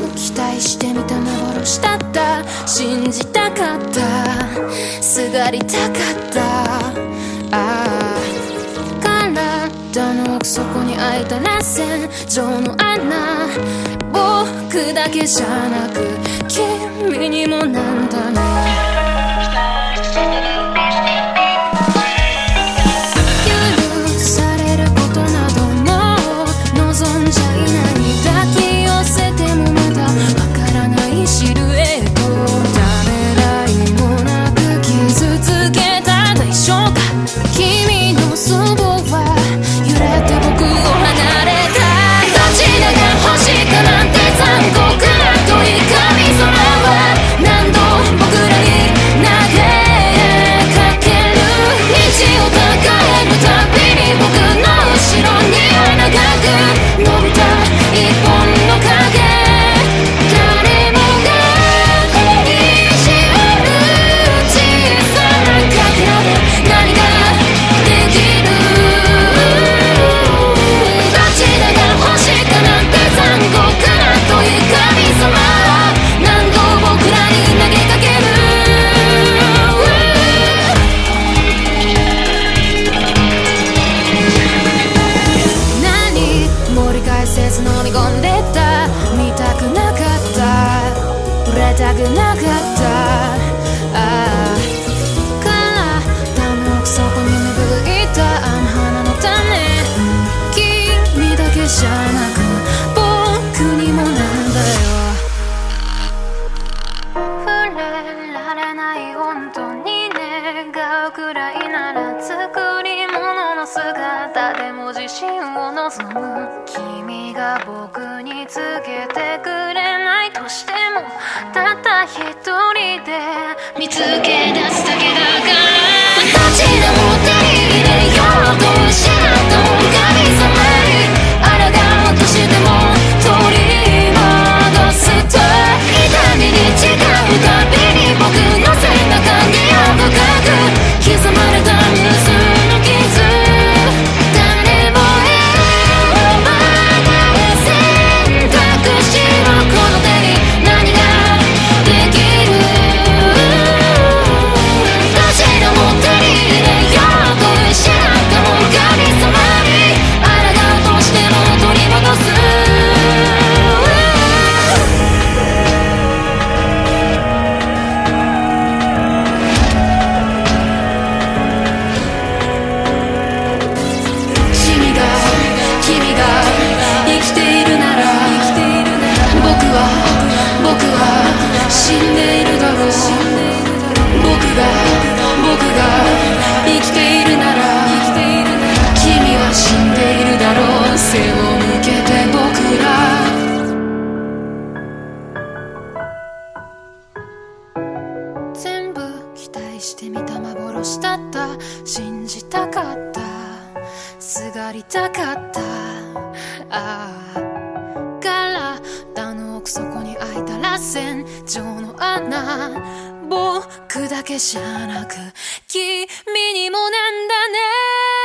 期待してみた幻だった。信じたかった、すがりたかった。体の奥底に開いた螺旋状の穴、僕だけじゃなく君にもなんだね。許されることなども望んじゃいない。抱き寄せてもまだわからないシルエット。ためらいもなく傷つけた代償か。君のそばは揺れて僕を離れたい。どちらが欲しいかなんて残酷な問い。神様は何度僕らに投げかける。道を抱えるたびに僕の後ろには長く伸びた一本の影。誰もが抱きしめる小さなかけらで何ができる。どちらが欲しいかなんて残酷な問い。神様は何度僕らに投げかける。何盛り返せず飲み込んでた。見たくなかった、触れたくなかった。体の奥底に芽吹いたあの花の種。君だけじゃなく僕にもなんだよ。触れられない本当に願うくらいなら作り物の姿でも自信を望む。君が僕に告げてくれないとしてもたった一人で見つけ出すだけだから。どちらも手に入れようと失ったもん。神様に抗うとしても取り戻すと痛みに違うたびに僕の背中には深く刻まれた無数の傷。誰も選ばない選択肢のこの手に何ができる。どちらも手に入れようと失ったもん。神様に抗うとしても取り戻す。君が生きているなら僕は死んでいるだろう。僕が生きているなら君は死んでいるだろう。背を向けて僕ら全部期待してみた幻だった。信じたかった、すがりたかった。体の奥底に開いた螺旋状の穴。僕だけじゃなく君にもなんだね。